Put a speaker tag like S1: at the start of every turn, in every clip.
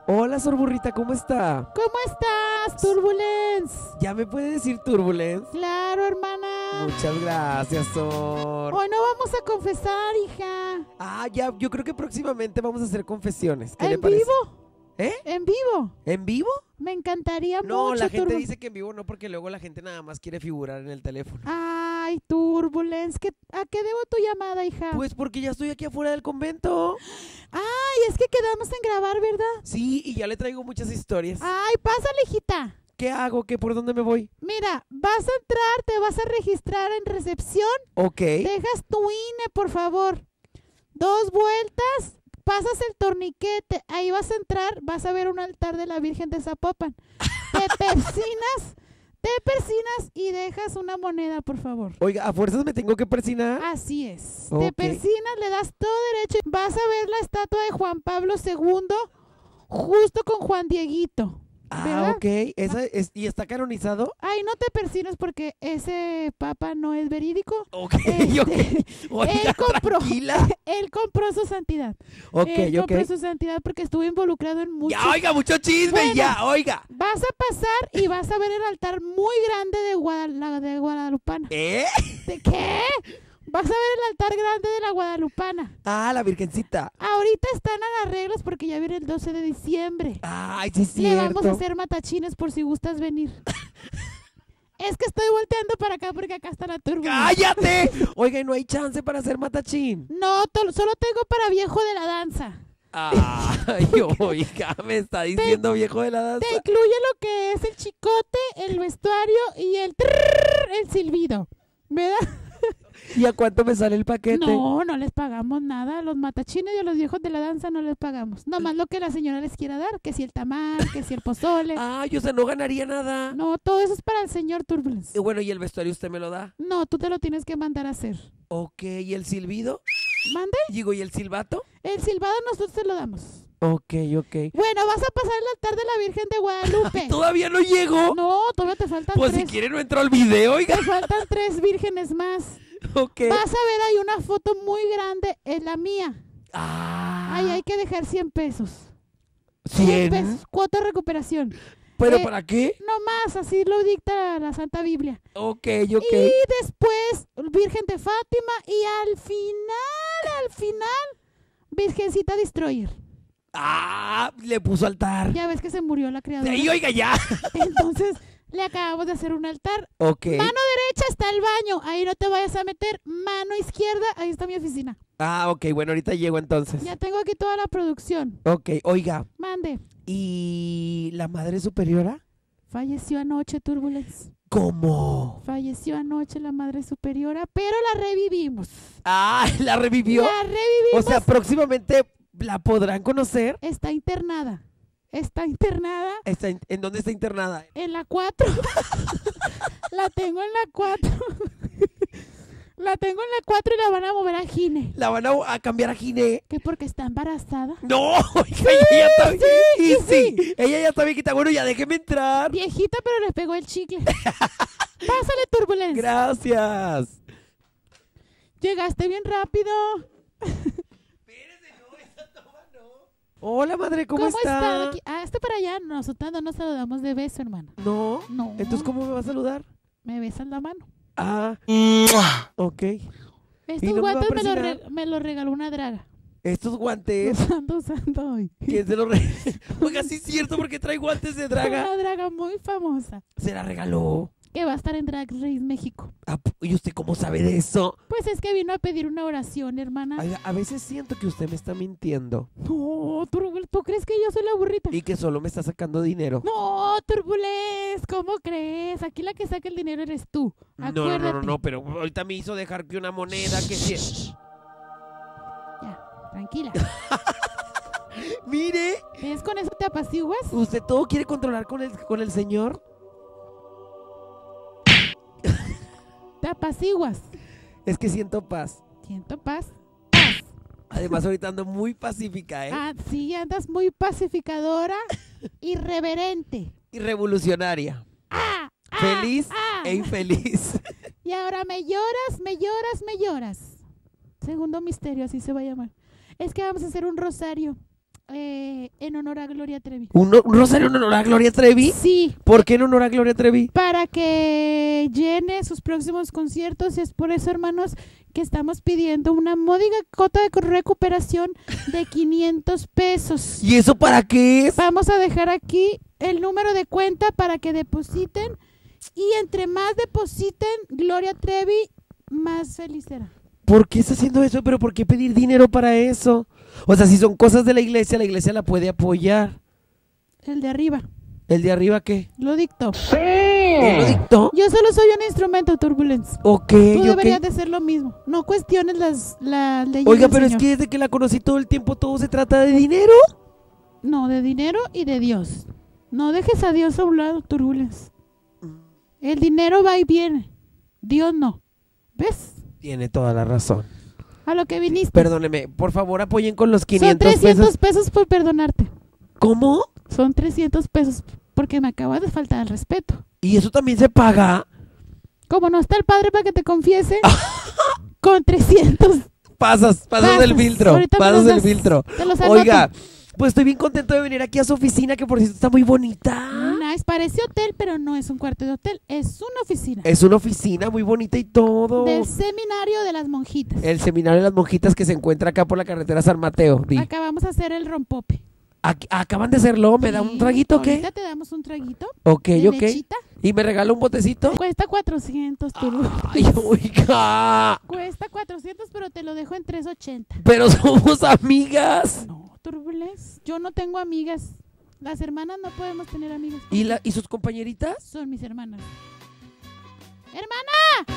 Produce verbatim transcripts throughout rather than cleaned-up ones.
S1: Hola, Sor Burrita, ¿cómo está?
S2: ¿Cómo estás, Turbulence?
S1: ¿Ya me puede decir Turbulence?
S2: Claro, hermana.
S1: Muchas gracias, Sor.
S2: Hoy no vamos a confesar, hija.
S1: Ah, ya, yo creo que próximamente vamos a hacer confesiones. ¿Qué le
S2: ¿En
S1: parece?
S2: vivo?
S1: ¿Eh?
S2: ¿En vivo?
S1: ¿En vivo?
S2: Me encantaría
S1: No,
S2: mucho.
S1: la gente
S2: Turbu-
S1: dice que en vivo no, porque luego la gente nada más quiere figurar en el teléfono.
S2: Ay, Turbulence, ¿qué- ¿a qué debo tu llamada, hija?
S1: Pues porque ya estoy aquí afuera del convento.
S2: Ay, es que quedamos en grabar, ¿verdad?
S1: Sí, y ya le traigo muchas historias.
S2: Ay, pásale, hijita.
S1: ¿Qué hago? ¿Qué? ¿Por dónde me voy?
S2: Mira, vas a entrar, te vas a registrar en recepción.
S1: Ok.
S2: Dejas tu I N E, por favor. Dos vueltas, pasas el torniquete. Ahí vas a entrar, vas a ver un altar de la Virgen de Zapopan. Te persinas, te persinas y dejas una moneda, por favor.
S1: Oiga, ¿a fuerzas me tengo que persinar?
S2: Así es.
S1: Ok.
S2: Te persinas, le das todo derecho. Vas a ver la estatua de Juan Pablo segundo justo con Juan Dieguito.
S1: Ah,
S2: ¿verdad?
S1: ok. Esa es, ¿y está canonizado?
S2: Ay, no te persines porque ese papa no es verídico.
S1: Ok,
S2: Este,
S1: ok. Oiga,
S2: él compró,
S1: tranquila.
S2: él compró su santidad.
S1: Ok,
S2: él compró
S1: ok.
S2: su santidad porque estuvo involucrado en muchos.
S1: Ya, oiga, mucho chisme,
S2: Bueno.
S1: ya, oiga.
S2: Vas a pasar y vas a ver el altar muy grande de, Guadal- de Guadalupana.
S1: ¿Eh?
S2: ¿De qué? Vas a ver el altar grande de la Guadalupana.
S1: Ah, la virgencita.
S2: Ahorita están a las reglas porque ya viene el doce de diciembre.
S1: Ay, sí es
S2: Le
S1: cierto.
S2: vamos a hacer matachines por si gustas venir. Es que estoy volteando para acá porque acá está la turba.
S1: ¡Cállate! Oiga, ¿y no hay chance para hacer matachín?
S2: No, to- solo tengo para viejo de la danza.
S1: Ay, oiga, me está diciendo viejo de la danza.
S2: Te incluye lo que es el chicote, el vestuario y el trrr, el silbido. ¿Verdad?
S1: ¿Y a cuánto me sale el paquete?
S2: No, no les pagamos nada. A los matachines y a los viejos de la danza no les pagamos. Nomás lo que la señora les quiera dar, que si el tamal, que si el pozole.
S1: Ay, o sea, no ganaría nada.
S2: No, todo eso es para el señor Turbulence.
S1: Y bueno, ¿y el vestuario usted me lo da?
S2: No, tú te lo tienes que mandar a hacer.
S1: Ok, ¿y el silbido?
S2: ¿Mande?
S1: Digo, ¿y el silbato?
S2: El silbado nosotros te lo damos.
S1: Ok, ok.
S2: Bueno, vas a pasar el altar de la Virgen de Guadalupe.
S1: ¿Todavía no llego?
S2: No, todavía te faltan
S1: Pues si
S2: tres.
S1: quiere no entro al video, oiga.
S2: Te faltan tres vírgenes más.
S1: Ok.
S2: Vas a ver, hay una foto muy grande, es la mía.
S1: Ah.
S2: Ahí hay que dejar cien pesos.
S1: ¿Cien?
S2: pesos, cuota de recuperación.
S1: ¿Pero
S2: Eh,
S1: para qué?
S2: No más, así lo dicta la Santa Biblia.
S1: Ok, ok.
S2: Y después, Virgen de Fátima. Y al final, al final, Virgencita Destroyer.
S1: Ah, le puso altar.
S2: Ya ves que se murió la criadora.
S1: Y oiga, ya.
S2: Entonces, le acabamos de hacer un altar.
S1: Ok.
S2: Mano derecha está el baño. Ahí no te vayas a meter. Mano izquierda, ahí está mi oficina.
S1: Ah, ok, bueno, ahorita llego entonces.
S2: Ya tengo aquí toda la producción.
S1: Ok, oiga,
S2: Mande.
S1: ¿y la madre superiora?
S2: Falleció anoche, Turbulence.
S1: ¿Cómo?
S2: Falleció anoche la madre superiora, pero la revivimos.
S1: Ah, ¿la revivió?
S2: La revivimos.
S1: O sea, próximamente la podrán conocer.
S2: Está internada. Está internada
S1: Está in- ¿En dónde está internada?
S2: en la cuatro. La tengo en la cuatro. La tengo en la cuatro y la van a mover a Gine.
S1: ¿La van a, a cambiar a Gine?
S2: ¿Que porque está embarazada?
S1: No, oiga, ella ya está
S2: sí,
S1: y
S2: sí,
S1: sí, ella ya está viejita. Bueno, ya déjeme entrar.
S2: Viejita, pero le pegó el chicle. Pásale, Turbulence.
S1: Gracias.
S2: Llegaste bien rápido.
S1: Hola, madre, ¿cómo,
S2: está?
S1: está?
S2: Aquí- Ah, este para allá. Nosotros no nos saludamos de beso, hermano.
S1: No.
S2: No.
S1: Entonces, ¿cómo me va a saludar?
S2: Me besan la mano.
S1: Ah, ok.
S2: Estos
S1: no me va a
S2: guantes me, los
S1: persinar?
S2: re- me los regaló una draga.
S1: Estos guantes,
S2: Los ando usando hoy.
S1: ¿quién se los regaló? Oiga, sí es cierto, porque trae guantes de draga.
S2: Una draga muy famosa.
S1: Se la regaló.
S2: Que va a estar en Drag Race México.
S1: Ah, ¿y usted cómo sabe de eso?
S2: Pues es que vino a pedir una oración, hermana.
S1: Oiga, a veces siento que usted me está mintiendo
S2: No, Turbulence, ¿tú crees que yo soy la burrita?
S1: y que solo me está sacando dinero.
S2: No, Turbulence, ¿cómo crees? Aquí la que saca el dinero eres tú.
S1: No, no,
S2: Acuérdate.
S1: no, no, no, pero ahorita me hizo dejar que una moneda que sí.
S2: Ya, tranquila.
S1: Mire,
S2: ¿Ves? Con eso te apaciguas.
S1: ¿usted todo quiere controlar con el, con el señor?
S2: Te apaciguas.
S1: Es que siento paz.
S2: Siento paz. Paz.
S1: Además, ahorita ando muy pacífica, ¿eh?
S2: Ah, sí, andas muy pacificadora. Irreverente.
S1: Y revolucionaria.
S2: Ah, ah,
S1: Feliz
S2: ah.
S1: e infeliz.
S2: Y ahora me lloras, me lloras, me lloras. Segundo misterio, así se va a llamar. Es que vamos a hacer un rosario. eh, en honor a Gloria Trevi.
S1: ¿Un, un rosario en honor a Gloria Trevi?
S2: Sí,
S1: ¿Por qué en honor a Gloria Trevi?
S2: para que llene sus próximos conciertos. Es por eso, hermanos, que estamos pidiendo una módica cota de recuperación de quinientos pesos.
S1: ¿Y eso para qué es?
S2: Vamos a dejar aquí el número de cuenta para que depositen, y entre más depositen Gloria Trevi, más feliz será.
S1: ¿Por qué está haciendo eso? ¿Pero por qué pedir dinero para eso? O sea, si son cosas de la iglesia, la iglesia la puede apoyar.
S2: El de arriba,
S1: ¿El de arriba qué?
S2: lo dictó.
S1: ¿Él lo dictó?
S2: Yo solo soy un instrumento, Turbulence.
S1: Ok,
S2: Tú
S1: ok.
S2: deberías de ser lo mismo. No cuestiones las, las leyes
S1: Oiga,
S2: del
S1: pero es
S2: Señor.
S1: que desde que la conocí todo el tiempo todo se trata de dinero.
S2: No, de dinero y de Dios. No dejes a Dios a un lado, Turbulence. El dinero va y viene. Dios no. ¿Ves?
S1: Tiene toda la razón.
S2: A lo que viniste.
S1: Perdóneme, por favor apoyen con los
S2: Son
S1: quinientos
S2: trescientos
S1: pesos.
S2: pesos por perdonarte.
S1: ¿Cómo?
S2: Son trescientos pesos porque me acabas de faltar el respeto.
S1: ¿Y eso también se paga?
S2: Como no está el padre para que te confiese, con trescientos.
S1: Pasas, pasas
S2: Pasas.
S1: del filtro,
S2: Ahorita me
S1: pasas
S2: los
S1: del
S2: das.
S1: filtro.
S2: Te los anoto.
S1: Oiga, pues estoy bien contento de venir aquí a su oficina, que por cierto está muy bonita.
S2: Nice, parece hotel, pero no es un cuarto de hotel, es una oficina.
S1: Es una oficina muy bonita y todo.
S2: Del seminario de las monjitas.
S1: El seminario de las monjitas que se encuentra acá por la carretera San Mateo. Di.
S2: Acá vamos a hacer el rompope.
S1: Ac- acaban de hacerlo, ¿me da un
S2: Sí,
S1: traguito o qué?
S2: Ahorita te damos un traguito.
S1: Ok,
S2: de
S1: ok.
S2: lechita.
S1: ¿Y me regala un botecito?
S2: Cuesta cuatrocientos, turbo.
S1: Ay, oiga.
S2: Cuesta cuatrocientos, pero te lo dejo en trescientos ochenta.
S1: Pero somos amigas.
S2: No, Turbules. Yo no tengo amigas. Las hermanas no podemos tener amigas.
S1: ¿Y, la, ¿Y sus compañeritas?
S2: Son mis hermanas. ¡Hermana!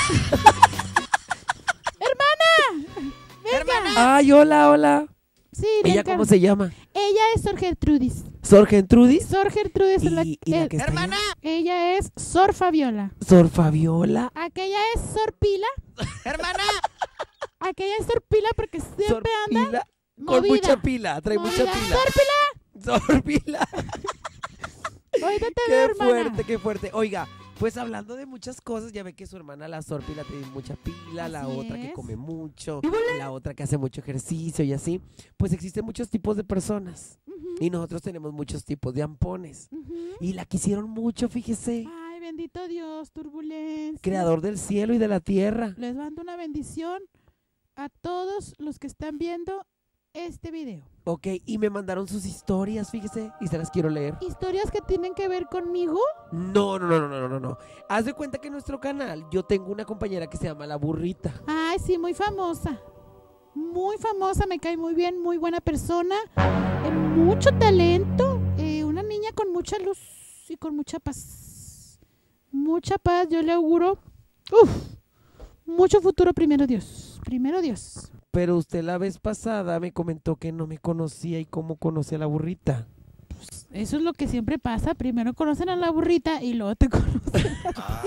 S2: ¡Hermana! Venga.
S1: Ay, hola, hola.
S2: Sí, le
S1: ¿Ella
S2: encargo.
S1: cómo se llama?
S2: Ella es Sor Gertrudis.
S1: ¿Sor Gertrudis?
S2: Sor Gertrudis es la,
S1: ¿Y, y la
S2: eh,
S1: que está allá?
S2: ella es Sor Fabiola.
S1: ¿Sor Fabiola?
S2: Aquella es Sor Pila.
S1: ¡Hermana!
S2: Aquella es Sor Pila porque siempre
S1: Sor
S2: anda
S1: Pila. Con
S2: movida.
S1: mucha pila, trae mucha
S2: Movida.
S1: pila.
S2: Sor Pila.
S1: Sor Pila.
S2: Ahorita te veo,
S1: Qué
S2: hermana.
S1: fuerte, qué fuerte. Oiga, pues hablando de muchas cosas, ya ve que su hermana la Sor Pila tiene mucha pila, la
S2: Así
S1: otra que
S2: es.
S1: come mucho, la otra que hace mucho ejercicio y así. Pues existen muchos tipos de personas
S2: Ujú,
S1: y nosotros tenemos muchos tipos de ampones.
S2: ujú.
S1: Y la quisieron mucho, fíjese.
S2: Ay, bendito Dios, turbulencia.
S1: Creador del cielo y de la tierra.
S2: Les mando una bendición a todos los que están viendo este video.
S1: Ok, y me mandaron sus historias, fíjese, y se las quiero leer.
S2: Historias que tienen que ver conmigo.
S1: No, no, no, no, no, no, no. Haz de cuenta que en nuestro canal yo tengo una compañera que se llama La Burrita.
S2: Ay, sí, muy famosa. Muy famosa, me cae muy bien, muy buena persona. eh, mucho talento. eh, una niña con mucha luz y con mucha paz. Mucha paz, yo le auguro. Uf, mucho futuro, primero Dios. Primero Dios.
S1: Pero usted la vez pasada me comentó que no me conocía y cómo conoce a La Burrita.
S2: Eso es lo que siempre pasa. Primero conocen a la burrita y luego te conocen.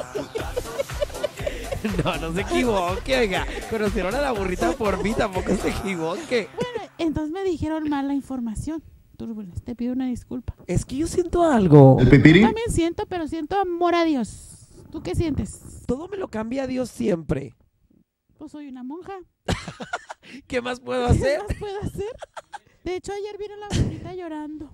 S1: No, no se equivoque, oiga. Conocieron a La Burrita por mí, tampoco se equivoque.
S2: Bueno, entonces me dijeron mal la información. Turbules, te pido una disculpa.
S1: Es que yo siento algo.
S3: ¿El pipirín?
S2: También siento, pero siento amor a Dios. ¿Tú qué sientes?
S1: Todo me lo cambia Dios siempre.
S2: Pues soy una monja.
S1: ¿Qué más puedo
S2: ¿Qué
S1: hacer?
S2: más puedo hacer? De hecho, ayer vino la burrita llorando.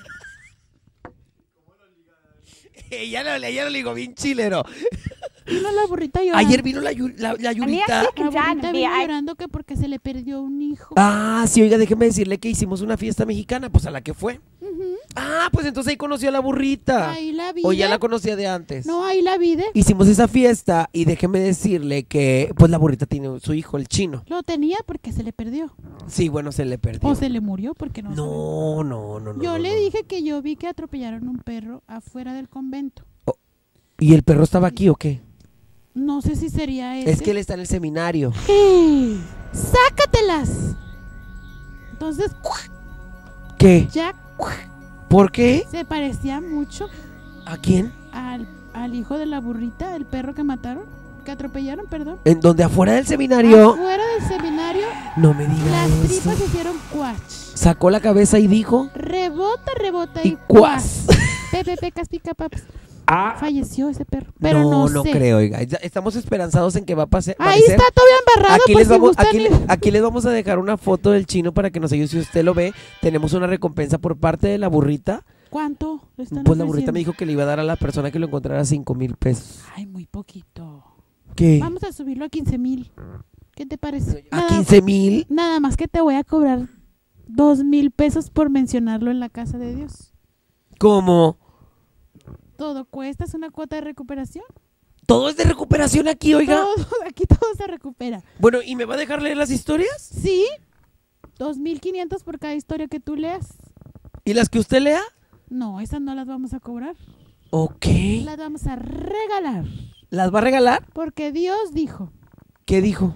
S1: Ella lo, ella lo ligó bien chilero.
S2: Vino la burrita llorando.
S1: Ayer vino la, Yu- la, la Yurita.
S2: La burrita vino llorando que porque se le perdió un hijo.
S1: Ah, sí, oiga, déjeme decirle que hicimos una fiesta mexicana, pues a la que fue.
S2: Ujú.
S1: Ah, pues entonces ahí conoció a La Burrita.
S2: Ahí la vi.
S1: O ya la conocía de antes.
S2: No, ahí la vi.
S1: Hicimos esa fiesta y déjeme decirle que pues La Burrita tiene su hijo, el chino.
S2: Lo tenía porque se le perdió.
S1: Sí, bueno, se le perdió.
S2: O se le murió porque no sabemos.
S1: No, no, no, no.
S2: Yo
S1: no,
S2: le
S1: no.
S2: dije que yo vi que atropellaron un perro afuera del convento.
S1: ¿Y el perro estaba aquí o qué?
S2: No sé si sería ese.
S1: Es que él está en el seminario.
S2: ¡Eh! ¡Sácatelas! Entonces,
S1: ¿Qué?
S2: Jack
S1: ¿Por qué?
S2: se parecía mucho
S1: ¿A quién?
S2: al, al hijo de la burrita, el perro que mataron, que atropellaron, perdón.
S1: ¿En donde afuera del seminario?
S2: Afuera del seminario,
S1: No me diga
S2: las
S1: eso.
S2: tripas hicieron cuach.
S1: Sacó la cabeza y dijo.
S2: Rebota, rebota
S1: Y
S2: y,
S1: cuas.
S2: Pepe, pecas, pica, papas.
S1: Ah,
S2: falleció ese perro. Pero no,
S1: no, no
S2: sé.
S1: creo, oiga. Ya estamos esperanzados en que va a pasar.
S2: Ahí está todavía embarrado.
S1: Aquí,
S2: por
S1: les
S2: si
S1: vamos,
S2: gustan
S1: aquí,
S2: ir.
S1: le- aquí les vamos a dejar una foto del chino para que nos ayude. Si usted lo ve, tenemos una recompensa por parte de la burrita.
S2: ¿Cuánto le están
S1: Pues la burrita me
S2: ofreciendo?
S1: dijo que le iba a dar a la persona que lo encontrara cinco mil pesos.
S2: Ay, muy poquito.
S1: ¿Qué?
S2: Vamos a subirlo a quince mil. ¿Qué te parece?
S1: ¿A
S2: Nada,
S1: quince mil?
S2: nada más que te voy a cobrar dos mil pesos por mencionarlo en la casa de Dios.
S1: ¿Cómo?
S2: Todo cuesta, es una cuota de recuperación.
S1: Todo es de recuperación aquí, oiga.
S2: Todo, aquí todo se recupera.
S1: Bueno, ¿y me va a dejar leer las historias?
S2: Sí, dos mil quinientos por cada historia que tú leas.
S1: ¿Y las que usted lea?
S2: No, esas no las vamos a cobrar.
S1: Ok.
S2: Las vamos a regalar.
S1: ¿Las va a regalar?
S2: Porque Dios dijo,
S1: ¿Qué dijo?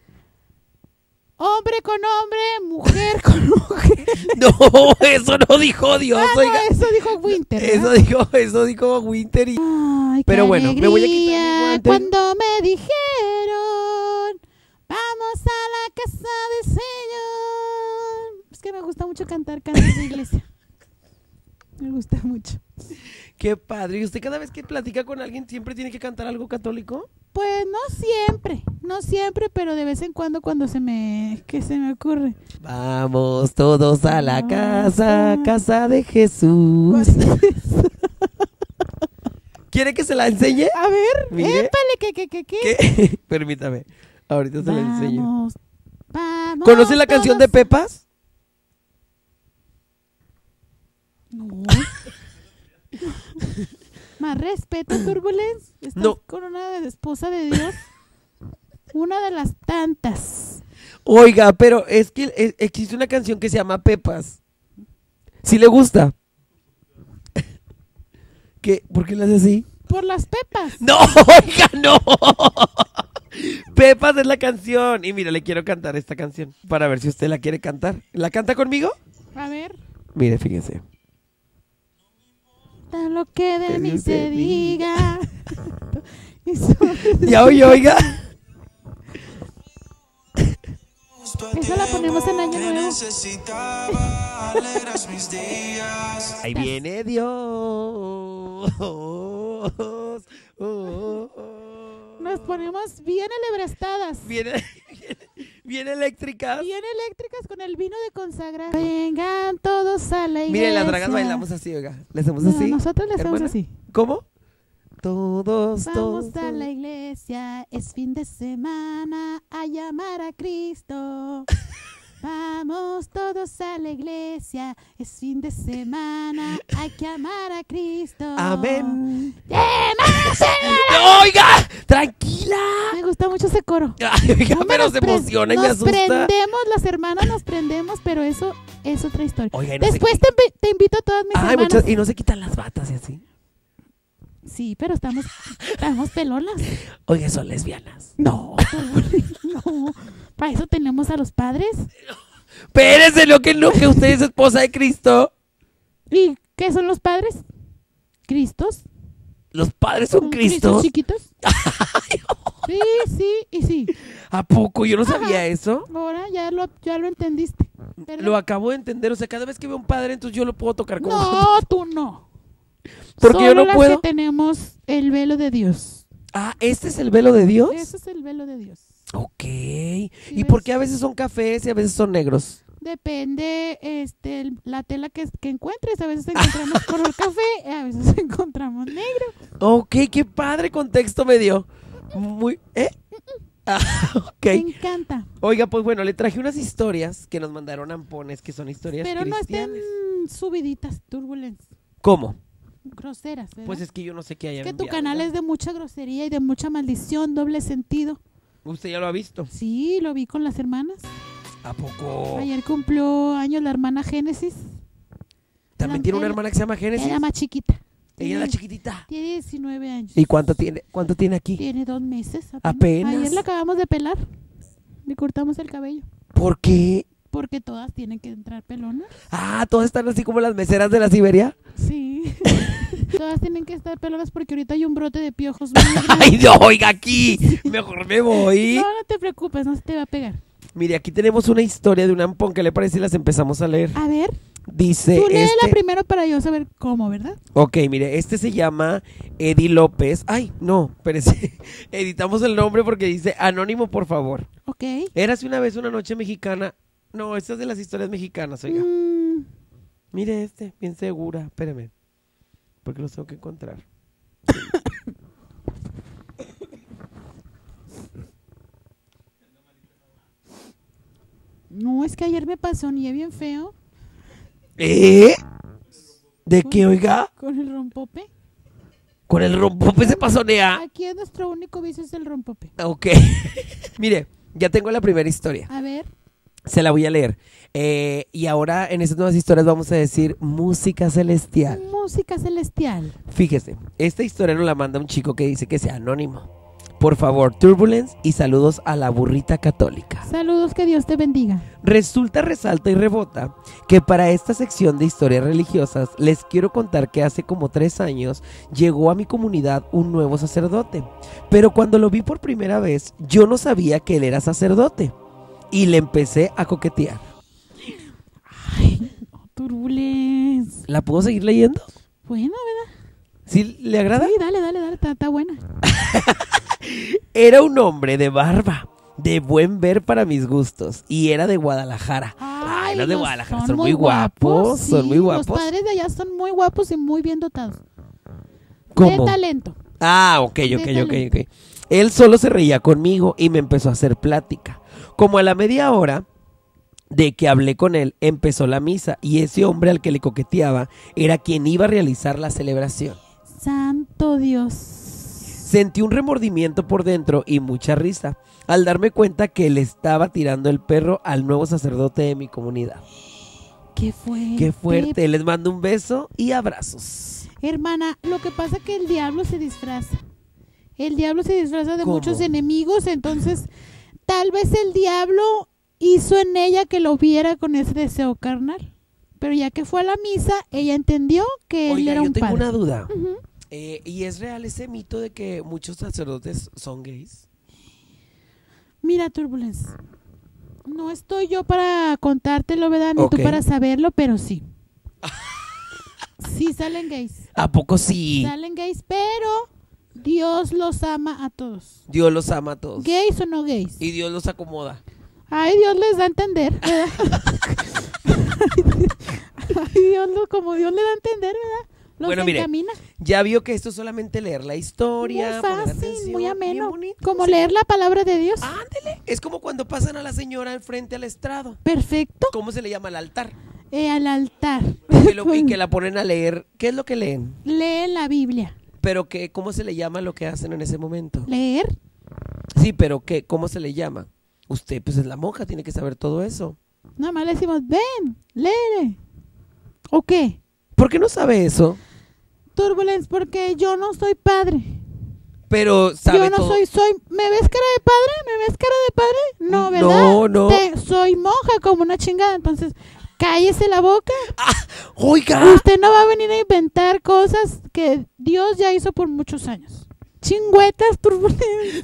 S2: hombre con hombre, mujer con mujer.
S1: No, eso no dijo Dios,
S2: Ah, no,
S1: oiga.
S2: eso dijo Winter. ¿verdad?
S1: Eso dijo, eso dijo Winter y...
S2: Ay,
S1: Pero
S2: qué
S1: bueno, me voy a quitar mi
S2: alegría
S1: guante.
S2: cuando me dijeron, vamos a la casa del Señor. Es que me gusta mucho cantar cantos de iglesia. Me gusta mucho.
S1: Qué padre. ¿Y usted cada vez que platica con alguien siempre tiene que cantar algo católico?
S2: Pues no siempre, no siempre, pero de vez en cuando cuando se me, que se me ocurre.
S1: Vamos todos a la
S2: Vamos
S1: casa,
S2: a-
S1: casa de Jesús. ¿Quiere que se la enseñe?
S2: A ver,
S1: Mire.
S2: épale, que, que, que, que.
S1: ¿Qué? Permítame. Ahorita se la enseño.
S2: Vamos, vamos.
S1: ¿Conoce la canción de
S2: todos.
S1: Pepas?
S2: No. Más respeto, Turbulence. Estás
S1: No.
S2: con una esposa de Dios. Una de las tantas.
S1: Oiga, pero es que eh, existe una canción que se llama Pepas. ¿Sí le gusta? ¿Qué? ¿Por qué le hace así?
S2: Por las pepas.
S1: No, oiga, no. Pepas es la canción. Y mira, le quiero cantar esta canción para ver si usted la quiere cantar. ¿La canta conmigo?
S2: A ver.
S1: Mire, fíjese.
S2: Da lo que de
S1: Que
S2: mí
S1: Dios
S2: se
S1: te
S2: diga. Y sobre-
S1: Ya oye, oiga.
S2: Esa la ponemos en Año Nuevo.
S3: Necesitaba, alegras mis días.
S1: Ahí viene Dios. Oh, oh, oh, oh.
S2: Nos ponemos bien elebrastadas.
S1: Viene, bien eléctricas.
S2: Bien eléctricas con el vino de consagra. Vengan todos a la iglesia.
S1: Miren, las dragas bailamos así, oiga. ¿Le hacemos
S2: No,
S1: así?
S2: nosotros le hacemos
S1: hermana?
S2: así.
S1: ¿Cómo? Todos,
S2: Vamos
S1: todos.
S2: a la iglesia, es fin de semana, a llamar a Cristo. Vamos todos a la iglesia, es fin de semana, hay que amar a Cristo.
S1: Amén.
S2: ¡Demasiado!
S1: Oiga, tranquila.
S2: Me gusta mucho ese coro.
S1: Ay, oiga,
S2: Hombre,
S1: pero
S2: nos
S1: se
S2: pre-
S1: emociona y me
S2: nos
S1: asusta.
S2: prendemos, las hermanas nos prendemos, pero eso es otra historia.
S1: Oiga, y no se
S2: Después
S1: qui-
S2: te, invi- te invito a todas mis
S1: Ay,
S2: hermanas.
S1: muchas, y no se quitan las batas y así.
S2: Sí, pero estamos, estamos pelonas.
S1: Oiga, son lesbianas.
S2: No, no. Para eso tenemos a los padres.
S1: Espérese, lo que no, que usted es esposa de Cristo.
S2: ¿Y qué son los padres? ¿Cristos?
S1: Los padres son Cristos.
S2: chiquitos? Sí, sí y sí.
S1: ¿A poco? Yo no sabía eso.
S2: Ahora ya lo, ya lo entendiste. ¿verdad?
S1: Lo acabo de entender. O sea, cada vez que veo un padre, entonces yo lo puedo tocar como.
S2: No, tú no.
S1: Porque yo
S2: Solo
S1: no
S2: las
S1: puedo.
S2: que tenemos el velo de Dios.
S1: Ah, ¿este es el velo de Dios?
S2: Ese es el velo de Dios.
S1: Ok. ¿Y
S2: ves?
S1: por qué a veces son cafés y a veces son negros?
S2: Depende este, el- la tela que, que encuentres. A veces encontramos color café, a veces encontramos negro.
S1: Ok, qué padre contexto me dio. Muy. ¿Eh? Ah, ok.
S2: Me encanta.
S1: Oiga, pues bueno, le traje unas historias que nos mandaron ampones, que son historias
S2: Pero no estén
S1: cristianas.
S2: subiditas, turbulence,
S1: ¿Cómo?
S2: groseras. ¿verdad?
S1: Pues es que yo no sé qué haya
S2: Es que tu
S1: enviado,
S2: canal
S1: ¿verdad?
S2: es de mucha grosería y de mucha maldición, doble sentido.
S1: Usted ya lo ha visto.
S2: Sí, lo vi con las hermanas.
S1: ¿A poco?
S2: Ayer cumplió años la hermana Génesis.
S1: También
S2: era-
S1: tiene una
S2: era-
S1: hermana que se llama Génesis.
S2: Era más chiquita.
S1: Ella es la
S2: Tiene-
S1: chiquitita.
S2: Tiene diecinueve años.
S1: ¿Y cuánto tiene? ¿Cuánto tiene aquí?
S2: Tiene dos meses. Apenas.
S1: Apenas.
S2: Ayer la acabamos de pelar. Le cortamos el cabello.
S1: ¿Por qué?
S2: Porque todas tienen que entrar pelonas.
S1: Ah, todas están así como las meseras de la Siberia.
S2: Sí. Todas tienen que estar pelonas porque ahorita hay un brote de piojos muy grande.
S1: Ay, no, oiga, aquí. Mejor me voy.
S2: No, no te preocupes, no se te va a pegar.
S1: Mire, aquí tenemos una historia de un ampón. ¿Qué le parece si las empezamos a leer?
S2: A ver,
S1: Dice
S2: Tú léela
S1: este...
S2: primero para yo saber cómo, ¿verdad?
S1: Ok, mire, este se llama Eddie López. Ay, no, espérese. Editamos el nombre porque dice anónimo, por favor.
S2: Ok.
S1: Érase una vez una noche mexicana. No, esta es de las historias mexicanas, oiga.
S2: Mm,
S1: Mire este, bien segura. Espérame, porque los tengo que encontrar.
S2: no, es que ayer me pasó ni bien feo
S1: ¿Eh? ¿De qué, oiga?
S2: con el rompope.
S1: Con el rompope se pasonea.
S2: Aquí es nuestro único vicio, es el rompope.
S1: Ok. Mire, ya tengo la primera historia.
S2: A ver.
S1: Se la voy a leer. Eh, y ahora en estas nuevas historias vamos a decir música celestial.
S2: Música celestial.
S1: Fíjese, esta historia nos la manda un chico que dice que sea anónimo. Por favor, Turbulence y saludos a la burrita católica.
S2: Saludos, que Dios te bendiga.
S1: Resulta, resalta y rebota que para esta sección de historias religiosas les quiero contar que hace como tres años llegó a mi comunidad un nuevo sacerdote. Pero cuando lo vi por primera vez, yo no sabía que él era sacerdote. Y le empecé a coquetear.
S2: Ay, no, Turbulence.
S1: ¿La puedo seguir leyendo?
S2: Bueno, ¿verdad?
S1: ¿Sí le agrada?
S2: Sí, dale, dale, dale, está, está buena.
S1: Era un hombre de barba, de buen ver para mis gustos, y era de Guadalajara. Ay, los de
S2: los-
S1: Guadalajara son muy guapos, son
S2: sí,
S1: muy guapos.
S2: Los padres de allá son muy guapos y muy bien dotados.
S1: ¿Cómo?
S2: De talento.
S1: Ah, ok, ok,
S2: De
S1: ok,
S2: talento.
S1: ok. Él solo se reía conmigo y me empezó a hacer plática. Como a la media hora de que hablé con él, empezó la misa y ese hombre al que le coqueteaba era quien iba a realizar la celebración.
S2: Santo Dios.
S1: Sentí un remordimiento por dentro y mucha risa al darme cuenta que le estaba tirando el perro al nuevo sacerdote de mi comunidad.
S2: Qué fuerte.
S1: Qué fuerte. Les mando un beso y abrazos.
S2: Hermana, lo que pasa es que el diablo se disfraza. El diablo se disfraza de
S1: ¿Cómo?
S2: muchos enemigos, entonces tal vez el diablo hizo en ella que lo viera con ese deseo carnal. Pero ya que fue a la misa, ella entendió que él
S1: Oiga,
S2: era
S1: yo
S2: un
S1: tengo
S2: padre.
S1: una duda.
S2: Ujú.
S1: Eh, ¿Y es real ese mito de que muchos sacerdotes son gays?
S2: Mira, Turbulence, no estoy yo para contártelo, ¿verdad? Ni
S1: Ok.
S2: tú para saberlo, pero sí. Sí salen gays.
S1: ¿A poco sí?
S2: Salen gays, pero Dios los ama a todos.
S1: Dios los ama a todos.
S2: Gays o no gays.
S1: Y Dios los acomoda.
S2: Ay, Dios les da a entender, ¿verdad? Ay, Dios, lo- como Dios le da a entender, ¿verdad? Los
S1: Bueno, mire,
S2: encamina.
S1: Ya vio que esto es solamente leer la
S2: Muy
S1: historia. poner
S2: fácil,
S1: atención,
S2: muy
S1: bien
S2: ameno.
S1: bonito,
S2: Como
S1: sí.
S2: leer la palabra de Dios.
S1: Ándele. Es como cuando pasan a la señora enfrente al estrado.
S2: Perfecto.
S1: ¿Cómo se le llama? Al altar.
S2: Eh, al altar.
S1: Y que, lo- y que la ponen a leer. ¿Qué es lo que leen?
S2: Lee la Biblia.
S1: Pero que, ¿cómo se le llama lo que hacen en ese momento?
S2: Leer.
S1: Sí, pero ¿qué? ¿Cómo se le llama? Usted, pues es la monja, tiene que saber todo eso.
S2: Nada más le decimos, ven, lee. ¿O qué?
S1: ¿Por qué no sabe eso?
S2: Turbulence, porque yo no soy padre.
S1: Pero sabe
S2: Yo no
S1: todo.
S2: soy, soy, ¿me ves cara de padre? ¿Me ves cara de padre? No, ¿verdad?
S1: No, no.
S2: Te- soy monja como una chingada, entonces cállese la boca.
S1: Oiga.
S2: Usted no va a venir a inventar cosas que Dios ya hizo por muchos años. Chingüetas, Turbulence.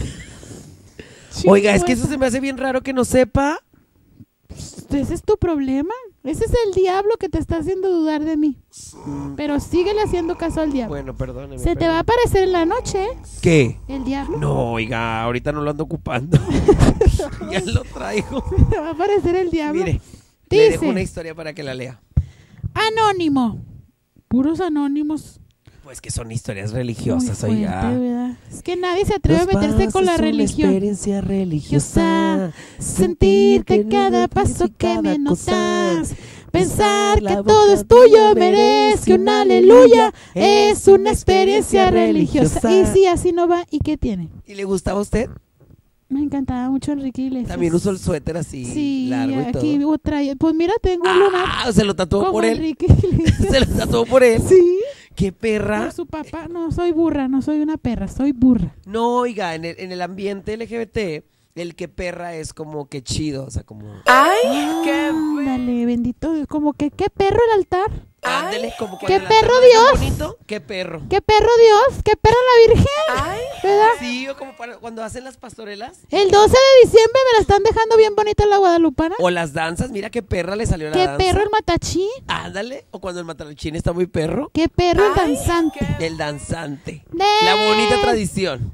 S1: Oiga, es que eso
S2: Chingüetas.
S1: se me hace bien raro que no sepa.
S2: Ese es tu problema. Ese es el diablo que te está haciendo dudar de mí. Pero síguele haciendo caso al diablo.
S1: Bueno, perdóneme.
S2: Se te va a aparecer en la noche, ¿eh?
S1: ¿Qué?
S2: El diablo.
S1: No, oiga, ahorita no lo ando ocupando. Ya lo traigo.
S2: Te va a aparecer el diablo.
S1: Mire, le dejo
S2: Dice,
S1: una historia para que la lea.
S2: anónimo. Puros anónimos.
S1: Pues que son historias
S2: Muy
S1: religiosas,
S2: fuerte,
S1: oiga.
S2: ¿verdad? Es que nadie se atreve a
S1: Los
S2: meterse con la
S1: pasos son
S2: religión.
S1: experiencia religiosa.
S2: Sentir que cada paso que
S1: cada
S2: me
S1: cosa.
S2: notas, pensar
S1: La
S2: que
S1: boca
S2: todo es tuyo merece un aleluya, es una experiencia religiosa. Y si así no va, ¿y qué tiene?
S1: ¿Y le gustaba a usted?
S2: Me encantaba mucho Enrique Iglesias.
S1: También usó el suéter así
S2: Sí,
S1: largo y
S2: aquí
S1: todo.
S2: traía, pues mira, tengo un lunar
S1: Ah, se lo tatuó
S2: como
S1: por él.
S2: Enrique Iglesias.
S1: Se lo tatuó por él.
S2: Sí,
S1: ¡Qué perra!
S2: por su papá. No, soy burra, no soy una perra, soy burra.
S1: No, oiga, en el, en el ambiente L G B T, el que perra es como que chido, o sea, como...
S2: Ándale, bendito Dios. Como que, ¿qué perro el altar?
S1: Ándele, como
S2: ¿Qué
S1: cuando el
S2: perro
S1: altar no es
S2: Dios?
S1: tan bonito, qué perro.
S2: ¡Qué perro Dios! ¡Qué perro la Virgen!
S4: Ay,
S2: ¿Verdad?
S1: Sí, o como para cuando hacen las pastorelas.
S2: El doce de diciembre me la están dejando bien bonita la guadalupana.
S1: O las danzas, mira qué perra le salió la
S2: ¡Qué
S1: danza.
S2: perro el matachín!
S1: Ándale, o cuando el matachín está muy perro.
S2: ¡Qué perro el
S4: Ay,
S2: danzante!
S1: El danzante.
S2: De-
S1: La bonita tradición.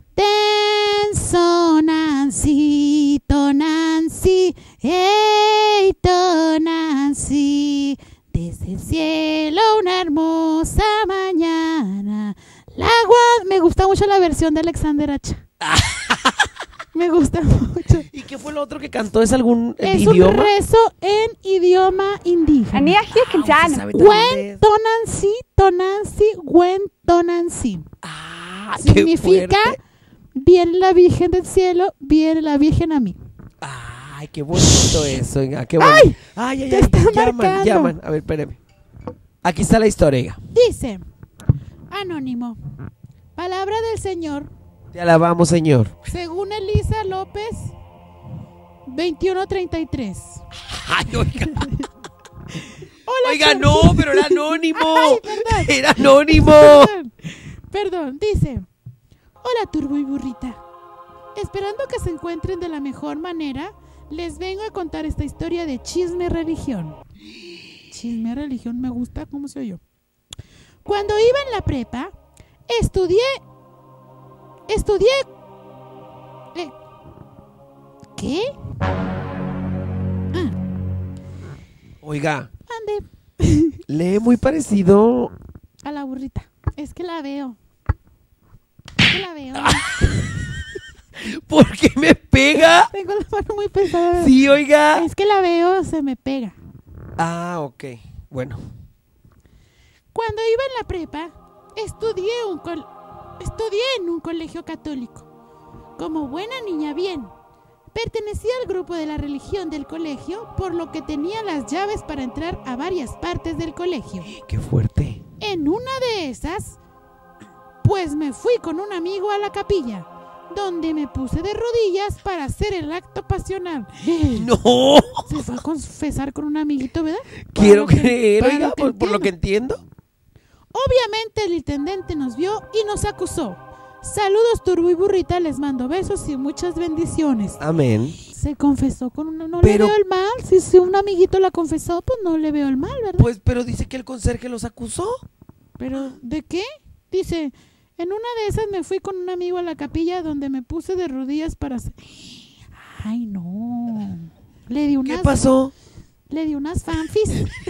S2: Tenso Nancy, Nancy, hey Nancy, desde el cielo una hermosa mañana. La gua- Me gusta mucho la versión de Alexander Hacha. Me gusta mucho.
S1: ¿Y qué fue lo otro que cantó? ¿Es algún eh,
S2: Es un
S1: idioma?
S2: rezo en idioma indígena.
S4: Ania
S1: Ah, usted
S4: Hikijan.
S1: sabe también de
S2: Wen
S1: eso.
S2: Tonancy, Tonancy, Wen Tonancy.
S1: Ah, qué
S2: Significa
S1: fuerte.
S2: viene la Virgen del cielo, viene la Virgen a mí.
S1: Ay, qué bonito eso, oiga, qué bonito.
S2: ¡Ay!
S1: Ay, ay,
S2: Te
S1: ay,
S2: están
S1: llaman,
S2: marcando.
S1: llaman. A ver, espéreme. Aquí está la historia, oiga.
S2: Dice, anónimo, palabra del Señor,
S1: Te alabamos, Señor.
S2: según Elisa López, veintiuno treinta y tres.
S1: Ay, oiga.
S2: Hola,
S1: Oiga,
S2: Chor-
S1: no, pero era anónimo.
S2: Ay, perdón.
S1: Era anónimo.
S2: Perdón, perdón, dice, hola Turbo y Burrita, esperando que se encuentren de la mejor manera, les vengo a contar esta historia de chisme religión. Chisme religión, me gusta cómo se oyó. Cuando iba en la prepa, estudié, estudié, eh, ¿qué? Ah,
S1: Oiga,
S2: ande,
S1: lee muy parecido.
S2: a la burrita, es que la veo, es que la veo.
S1: ¿Por qué me pega?
S2: Tengo la mano muy pesada.
S1: Sí, oiga.
S2: Es que la veo, se me pega.
S1: Ah, ok. Bueno.
S2: Cuando iba en la prepa, estudié, un col- estudié en un colegio católico. Como buena niña bien, pertenecía al grupo de la religión del colegio, por lo que tenía las llaves para entrar a varias partes del colegio.
S1: Qué fuerte.
S2: En una de esas, pues me fui con un amigo a la capilla, donde me puse de rodillas para hacer el acto pasional.
S1: No.
S2: Se fue a confesar con un amiguito, ¿verdad?
S1: Quiero
S2: Para lo que-
S1: creer,
S2: para
S1: oiga,
S2: lo que
S1: por, por lo que
S2: entiendo.
S1: entiendo.
S2: Obviamente el intendente nos vio y nos acusó. Saludos Turbo y Burrita, les mando besos y muchas bendiciones.
S1: Amén.
S2: Se confesó con una... No
S1: Pero-
S2: le veo el mal. Si, si un amiguito la confesó, pues no le veo el mal, ¿verdad?
S1: Pues, pero dice que el conserje los acusó.
S2: Pero, ¿de qué? Dice, en una de esas me fui con un amigo a la capilla donde me puse de rodillas para hacer... Ay, no. Le di
S1: ¿Qué
S2: unas...
S1: pasó?
S2: Le di unas fanfis.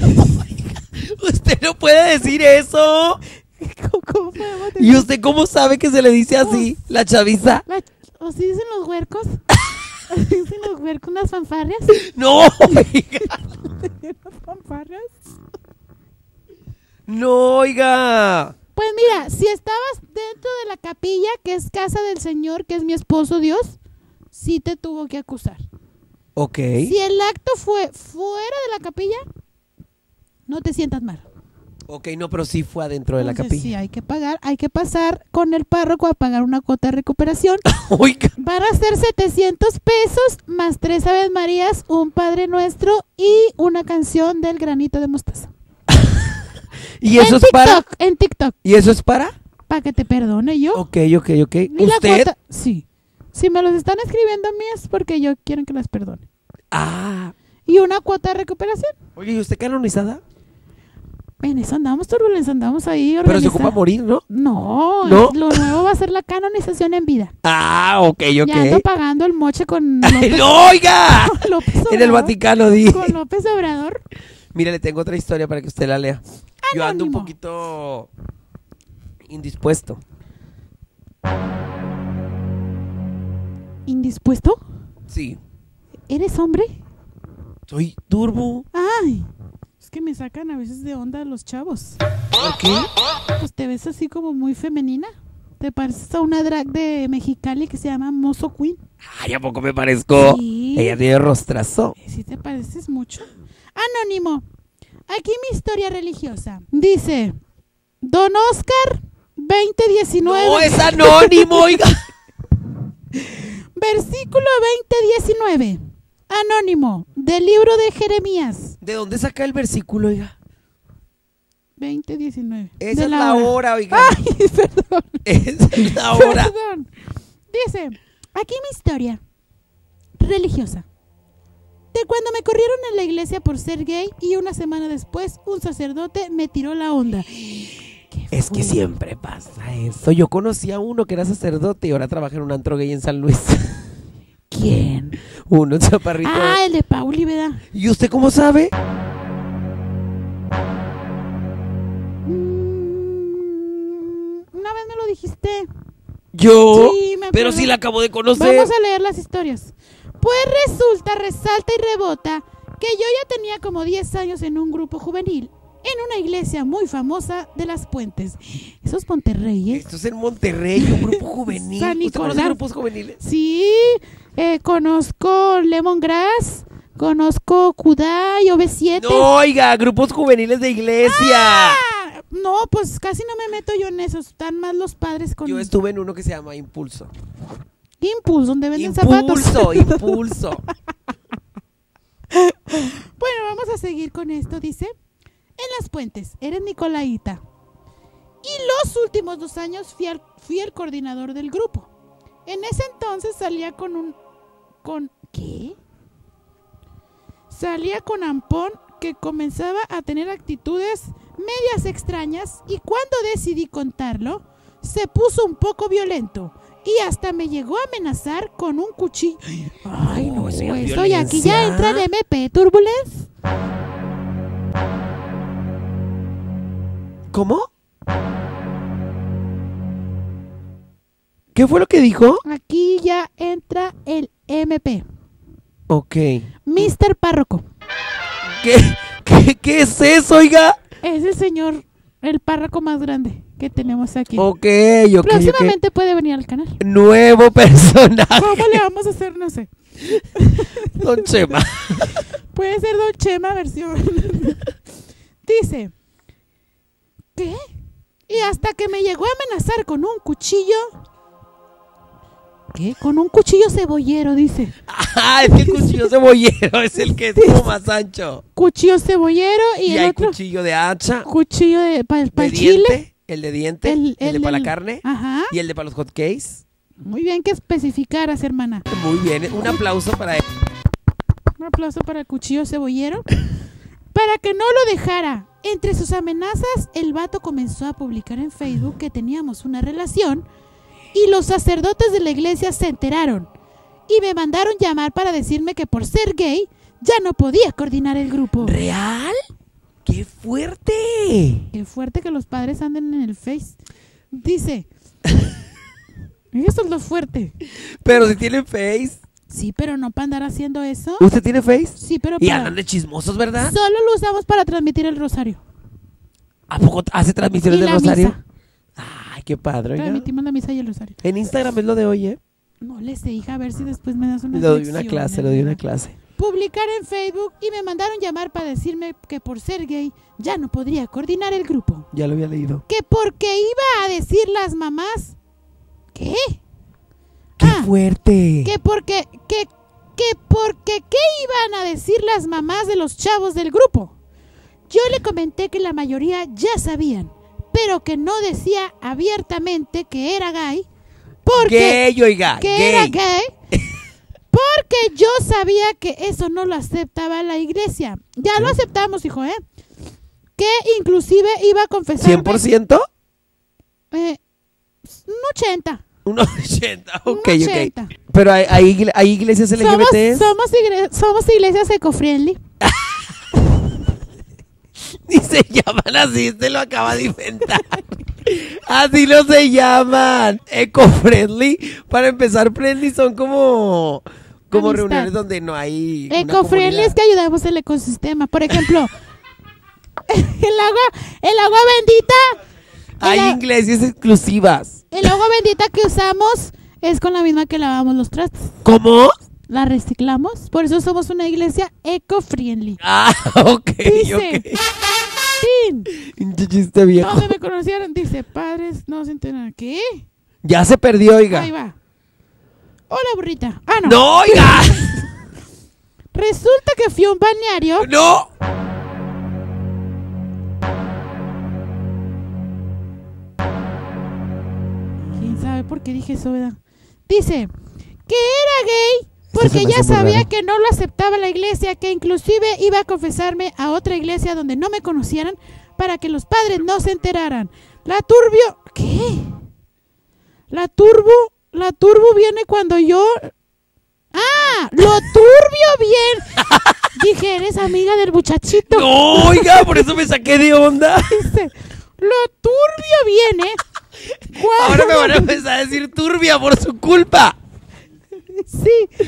S1: Usted no puede decir eso.
S2: ¿Cómo podemos
S1: ¿Y
S2: decir?
S1: usted cómo sabe que se le dice así? La chaviza.
S2: La- ¿O si dicen los huercos? ¿Dicen los huercos unas fanfarrias?
S1: No, oiga.
S2: ¿Unas fanfarrias?
S1: No, oiga.
S2: Pues mira, si estabas dentro de la capilla, que es casa del Señor, que es mi esposo Dios, sí te tuvo que acusar.
S1: Ok.
S2: Si el acto fue fuera de la capilla, no te sientas mal.
S1: Ok, no, pero sí fue adentro de la
S2: Entonces,
S1: capilla.
S2: sí, hay que pagar, hay que pasar con el párroco a pagar una cuota de recuperación.
S1: Oiga.
S2: Van a ser setecientos pesos más tres Aves Marías, un Padre Nuestro y una canción del Granito de Mostaza.
S1: ¿Y eso
S2: en
S1: es para?
S2: TikTok, en TikTok,
S1: ¿Y eso es para?
S2: para que te perdone yo.
S1: Ok, ok, ok.
S2: Y la
S1: ¿Usted?
S2: cuota- sí. Si me los están escribiendo a mí es porque yo quiero que las perdone.
S1: Ah.
S2: Y una cuota de recuperación.
S1: Oye, ¿y usted canonizada?
S2: En eso andamos, turbulencia, andamos ahí
S1: Pero se
S2: organizando.
S1: ocupa morir, ¿no?
S2: No,
S1: ¿No?
S2: lo nuevo va a ser la canonización en vida.
S1: Ah, ok,
S2: Ya ando
S1: ok.
S2: pagando el moche con López,
S1: ¡No, oiga!
S2: con López
S1: En el
S2: Obrador.
S1: Vaticano, di.
S2: Con López Obrador.
S1: Mire, le tengo otra historia para que usted la lea. Yo ando un
S2: Anónimo.
S1: poquito indispuesto.
S2: ¿Indispuesto?
S1: Sí.
S2: ¿Eres hombre?
S1: Soy turbo.
S2: Ay, es que me sacan a veces de onda los chavos.
S1: ¿Por qué?
S2: Pues te ves así como muy femenina. Te pareces a una drag de Mexicali que se llama Mozo Queen.
S1: Ay, ¿a poco me parezco?
S2: Sí.
S1: Ella tiene rostrazo.
S2: Sí te pareces mucho. Anónimo. Aquí mi historia religiosa. Dice, Don Oscar veinte diecinueve.
S1: No, es anónimo, oiga.
S2: Versículo veinte diecinueve. Anónimo. Del libro de Jeremías.
S1: ¿De dónde saca el versículo, oiga?
S2: veinte diecinueve.
S1: Esa
S2: De
S1: es la hora,
S2: hora.
S1: oiga.
S2: Ay, perdón.
S1: Esa es la hora.
S2: Perdón. Dice, aquí mi historia religiosa. De cuando me corrieron en la iglesia por ser gay y una semana después un sacerdote me tiró la onda. ¿Qué
S1: Es que
S2: fue?
S1: siempre pasa eso. Yo conocí a uno que era sacerdote y ahora trabaja en un antro gay en San Luis.
S2: ¿Quién?
S1: Uno chaparrito.
S2: Ah, el de Pauli, ¿verdad?
S1: ¿Y usted cómo sabe?
S2: Mm, una vez me lo dijiste.
S1: Yo.
S2: Sí, me
S1: Pero
S2: acuerdo.
S1: sí la acabo de conocer.
S2: Vamos a leer las historias. Pues resulta, resalta y rebota que yo ya tenía como diez años en un grupo juvenil en una iglesia muy famosa de Las Puentes. Eso es Monterrey, ¿eh?
S1: Esto es en Monterrey, un grupo juvenil.
S2: San
S1: ¿Usted conoce
S2: Nicolás.
S1: grupos juveniles?
S2: Sí, eh, conozco Lemongrass, conozco Kudai, O V siete.
S1: No, oiga, grupos juveniles de iglesia.
S2: Ah, no, pues casi no me meto yo en eso. Están más los padres con
S1: Yo estuve en uno que se llama Impulso.
S2: Impulso, donde venden zapatos.
S1: Impulso, impulso.
S2: Bueno, vamos a seguir con esto. Dice, en Las Puentes, eres Nicolaita. Y los últimos dos años fui, al- fui el coordinador del grupo. En ese entonces salía con un... con ¿qué? Salía con Ampón, que comenzaba a tener actitudes medias extrañas, y cuando decidí contarlo, se puso un poco violento. Y hasta me llegó a amenazar con un cuchillo. Ay, no,
S1: Oh,
S2: eso
S1: esa
S2: y aquí ya
S1: violencia.
S2: entra el M P, Turbulence.
S1: ¿Cómo? ¿Qué fue lo que dijo?
S2: Aquí ya entra el M P.
S1: Ok.
S2: mister Párroco.
S1: ¿Qué, qué, qué es eso, oiga?
S2: Es el señor, el párroco más grande que tenemos aquí.
S1: Ok, ok,
S2: Próximamente puede venir al canal.
S1: ok. Nuevo personaje.
S2: ¿Cómo le vamos a hacer? No sé.
S1: Don Chema.
S2: Puede ser Don Chema versión. Dice, ¿qué? Y hasta que me llegó a amenazar con un cuchillo. ¿Qué? Con un cuchillo cebollero, dice.
S1: Ah, es que el cuchillo cebollero es el que es como más ancho.
S2: Cuchillo cebollero y,
S1: Y
S2: el
S1: hay
S2: otro
S1: cuchillo de hacha,
S2: cuchillo de para
S1: de
S2: el chile.
S1: diente, el de diente, el, de para la
S2: del-
S1: carne
S2: Ajá.
S1: y el de para los hot cakes.
S2: Muy bien que especificaras, hermana.
S1: Muy bien, un aplauso para él.
S2: Un aplauso para el cuchillo cebollero. Para que no lo dejara. Entre sus amenazas, el vato comenzó a publicar en Facebook que teníamos una relación y los sacerdotes de la iglesia se enteraron y me mandaron llamar para decirme que por ser gay ya no podía coordinar el grupo.
S1: ¿Real? ¡Qué fuerte!
S2: Qué fuerte que los padres anden en el Face. Dice, eso es lo fuerte.
S1: Pero si tiene face.
S2: Sí, pero no para andar haciendo eso.
S1: ¿Usted tiene face?
S2: Sí, pero
S1: Y
S2: para...
S1: andan de chismosos, ¿verdad?
S2: Solo lo usamos para transmitir el rosario.
S1: ¿A poco hace transmisiones
S2: Y
S1: del
S2: la
S1: rosario?
S2: misa.
S1: Ay, qué padre, oiga.
S2: Transmitimos la misa y el rosario.
S1: En Instagram es lo de hoy, ¿eh?
S2: No le sé, hija, a ver si después me das una
S1: Le doy
S2: lección,
S1: una clase, le doy una
S2: hermana.
S1: clase.
S2: Publicar en Facebook y me mandaron llamar para decirme que por ser gay ya no podría coordinar el grupo.
S1: Ya lo había leído.
S2: Que porque iba a decir las mamás... ¿Qué?
S1: ¡Qué
S2: Ah,
S1: fuerte!
S2: Que porque... Que, que porque... ¿Qué iban a decir las mamás de los chavos del grupo? Yo le comenté que la mayoría ya sabían, pero que no decía abiertamente que era gay. Porque...
S1: Gay, oiga,
S2: que
S1: gay.
S2: era gay, porque yo sabía que eso no lo aceptaba la iglesia. Ya lo aceptamos, hijo, ¿eh? Que inclusive iba a confesar
S1: ¿cien por ciento?
S2: eh, un ochenta.
S1: Un ochenta,
S2: Un
S1: ok,
S2: ochenta.
S1: ok. Pero hay, hay, igle- hay iglesias L G B T.
S2: Somos, somos, igre- somos iglesias eco-friendly.
S1: Ni se llaman así, este lo acaba de inventar. Así no se llaman. Eco-friendly. Para empezar, friendly son como, como
S2: Amistad.
S1: reuniones donde no hay. una
S2: Eco-friendly es
S1: comunidad.
S2: que ayudamos al ecosistema. Por ejemplo, el agua, el agua bendita.
S1: Hay
S2: el a-
S1: iglesias exclusivas.
S2: El agua bendita que usamos es con la misma que lavamos los trastes.
S1: ¿Cómo?
S2: La reciclamos. Por eso somos una iglesia eco-friendly.
S1: Ah, ok,
S2: Dice,
S1: ok.
S2: Tin,
S1: Un chiste viejo.
S2: ¿dónde me conocieron? Dice, padres, no se enteran. ¿Qué?
S1: Ya se perdió, oiga.
S2: Ahí va. Hola, burrita. Ah, no.
S1: ¡No, oiga!
S2: Resulta que fui a un balneario.
S1: ¡No!
S2: por qué dije eso, ¿verdad? Dice que era gay porque
S1: se me
S2: ya
S1: hace muy
S2: sabía
S1: raro.
S2: que no lo aceptaba la iglesia, que inclusive iba a confesarme a otra iglesia donde no me conocieran para que los padres no se enteraran. La turbio... ¿Qué? La turbo... La turbo viene cuando yo... ¡Ah! ¡Lo turbio bien! Dije, ¿eres amiga del muchachito?
S1: No, oiga, por eso me saqué de onda.
S2: Dice, lo turbio viene cuando...
S1: Ahora me van a empezar a decir turbia por su culpa.
S2: Sí.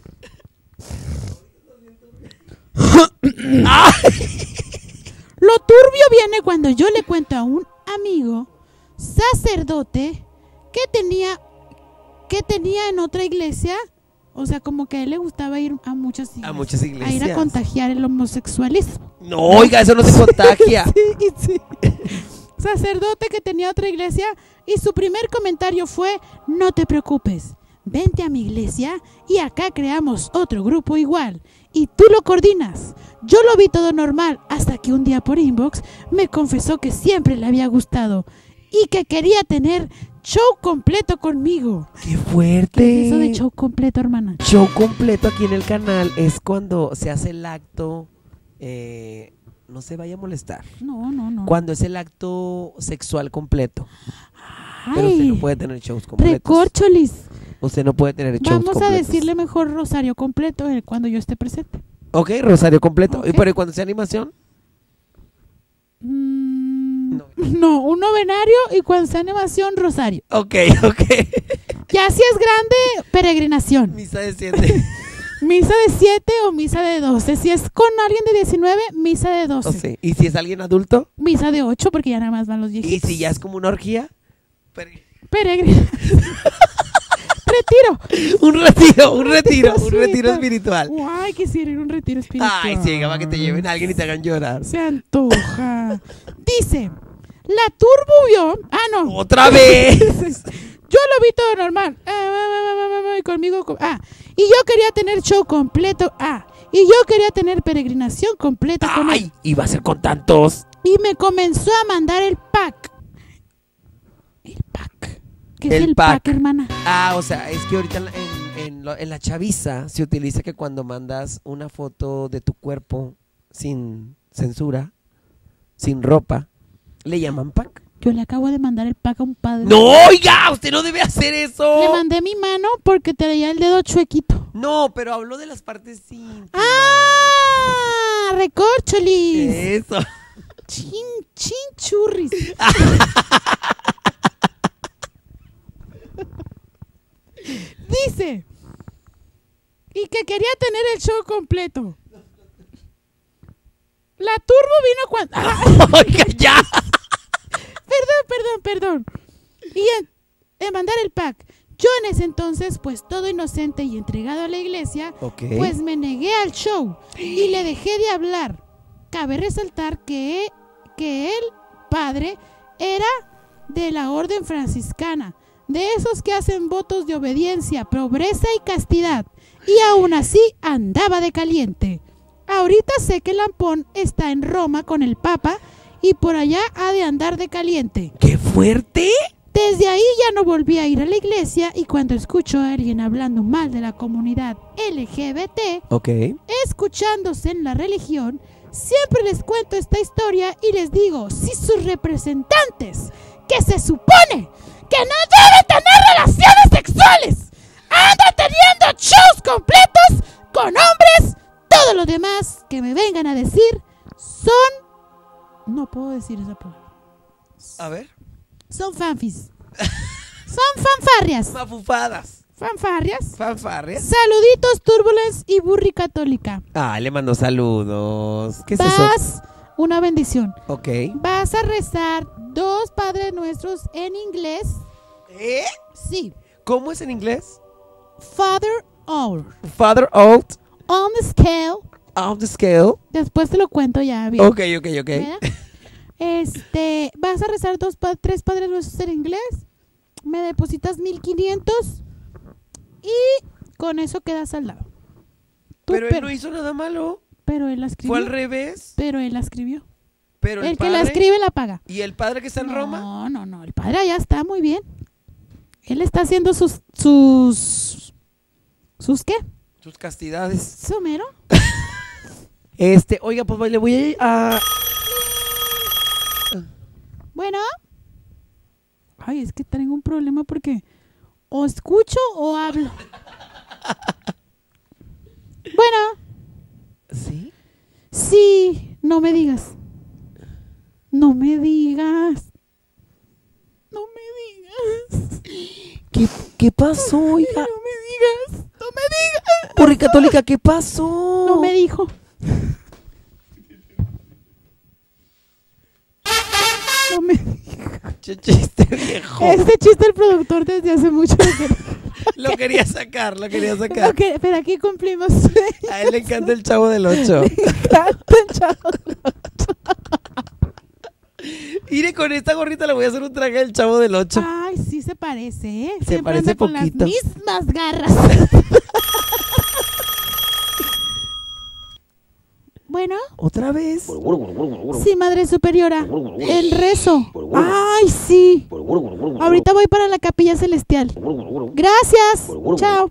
S2: Lo turbio viene cuando yo le cuento a un amigo sacerdote que tenía que tenía en otra iglesia, o sea, como que a él le gustaba ir a muchas iglesias,
S1: A muchas
S2: a ir a
S1: iglesias.
S2: contagiar el homosexualismo.
S1: No, oiga, eso no se contagia.
S2: Sí, sí. Sacerdote que tenía otra iglesia y su primer comentario fue: no te preocupes, vente a mi iglesia y acá creamos otro grupo igual y tú lo coordinas. Yo lo vi todo normal hasta que un día por inbox me confesó que siempre le había gustado y que quería tener show completo conmigo.
S1: ¡Qué fuerte!
S2: ¿Qué es eso de show completo, hermana?
S1: Show completo aquí en el canal es cuando se hace el acto, eh, no se vaya a molestar,
S2: No, no, no.
S1: cuando es el acto sexual completo. Pero usted
S2: Ay,
S1: no puede tener shows completos.
S2: recorcholis.
S1: Usted no puede tener shows
S2: Vamos
S1: completos.
S2: a decirle mejor Rosario completo eh, cuando yo esté presente.
S1: Ok, Rosario completo.
S2: Ok.
S1: ¿Y pero ¿y cuando sea animación?
S2: Mm,
S1: No.
S2: no, un novenario y cuando sea animación, Rosario.
S1: Ok, ok.
S2: Ya si es grande, peregrinación.
S1: Misa desciende.
S2: Misa de siete o misa de doce. Si es con alguien de diecinueve, misa de doce.
S1: O sea, ¿y si es alguien adulto?
S2: Misa de ocho porque ya nada más van los
S1: ¿Y
S2: viejitos.
S1: si ya es como una orgía? Pere-
S2: Peregrinación. Retiro.
S1: Un retiro, un retiro, un
S2: espiritual.
S1: retiro espiritual.
S2: Ay, quisiera ir a un retiro espiritual.
S1: Ay, sí, va que te lleven a alguien y te hagan llorar.
S2: Se antoja. Dice, la turbo vio... Ah, no.
S1: ¡Otra vez!
S2: Yo lo vi todo normal. Ah, ah, ah, ah, ah, y conmigo... co- Ah, y yo quería tener show completo. Ah, y yo quería tener peregrinación completa con él.
S1: ¡Ay! Iba a ser con tantos.
S2: Y me comenzó a mandar el pack. El pack. ¿Qué es
S1: El
S2: el pack,
S1: pack.
S2: hermana?
S1: Ah, o sea, es que ahorita en, la- en, en lo- en la chaviza se utiliza que cuando mandas una foto de tu cuerpo sin censura, sin ropa, le llaman pack.
S2: Yo le acabo de mandar el pack a un padre.
S1: ¡No, oiga! ¡Usted no debe hacer eso!
S2: Le mandé mi mano porque traía el dedo chuequito.
S1: No, pero habló de las partes íntimas.
S2: ¡Ah! ¡Recorcholis!
S1: Eso.
S2: ¡Chin, chin, churris! Dice, y que quería tener el show completo. La turbo vino cuando... ¡Ah!
S1: Oiga, ya.
S2: Perdón, perdón, perdón. Y en, en mandar el pack. Yo en ese entonces, pues todo inocente y entregado a la iglesia,
S1: Ok.
S2: pues me negué al show y le dejé de hablar. Cabe resaltar que, que el padre era de la orden franciscana, de esos que hacen votos de obediencia, pobreza y castidad, y aún así andaba de caliente. Ahorita sé que Lampón está en Roma con el Papa y por allá ha de andar de caliente.
S1: ¡Qué fuerte!
S2: Desde ahí ya no volví a ir a la iglesia y cuando escucho a alguien hablando mal de la comunidad L G B T,
S1: Ok.
S2: escuchándose en la religión, siempre les cuento esta historia y les digo, si sus representantes, que se supone que no deben tener relaciones sexuales, andan teniendo shows completos con hombres, todo lo demás que me vengan a decir son... No puedo decir esa palabra.
S1: A ver.
S2: Son fanfis. Son fanfarrias.
S1: Mafufadas.
S2: Fanfarrias.
S1: Fanfarrias.
S2: Saluditos, Turbulence y Burri Católica.
S1: Ah, le mando saludos. ¿Qué es eso?
S2: Vas, una bendición.
S1: Ok.
S2: Vas a rezar dos Padres Nuestros en inglés.
S1: ¿Eh?
S2: Sí.
S1: ¿Cómo es en inglés?
S2: Father our.
S1: Father out
S2: On the scale.
S1: of the scale.
S2: Después te lo cuento ya bien.
S1: Ok, ok, ok.
S2: ¿Verdad? Este, vas a rezar dos, pa- tres Padres Nuestros en inglés. Me depositas mil quinientos y con eso quedas al lado. Tú,
S1: Pero él
S2: pero,
S1: no hizo nada malo.
S2: pero él la escribió.
S1: Fue al revés.
S2: Pero él la escribió.
S1: Pero el,
S2: El que
S1: padre...
S2: la escribe la paga.
S1: ¿Y el padre que está en
S2: no,
S1: Roma?
S2: No, no, el padre allá está muy bien. Él está haciendo sus, sus, ¿sus qué?
S1: Sus castidades.
S2: ¿Somero?
S1: Este, oiga, pues le voy a...
S2: Bueno. Ay, es que tengo un problema porque o escucho o hablo. Bueno.
S1: ¿Sí?
S2: Sí, no me digas. No me digas. No me digas.
S1: ¿Qué, qué pasó, oiga?
S2: No me digas. No me digas.
S1: Burri Católica, ¿qué pasó?
S2: No me dijo. No me dijo.
S1: Ch- Chiste viejo.
S2: Este chiste el productor desde hace mucho que
S1: Lo quería sacar, lo quería sacar.
S2: Ok, pero aquí cumplimos.
S1: A él le encanta el Chavo del Ocho.
S2: Me encanta el Chavo del
S1: Mire, con esta gorrita le voy a hacer un traje del Chavo del Ocho.
S2: Ay, sí se parece, ¿eh?
S1: Se
S2: Siempre
S1: parece
S2: anda con
S1: poquito.
S2: las mismas garras. Bueno,
S1: ¿Otra vez?
S2: sí, Madre Superiora. El rezo. Ay, sí. Ahorita voy para la capilla celestial. Gracias. Chao.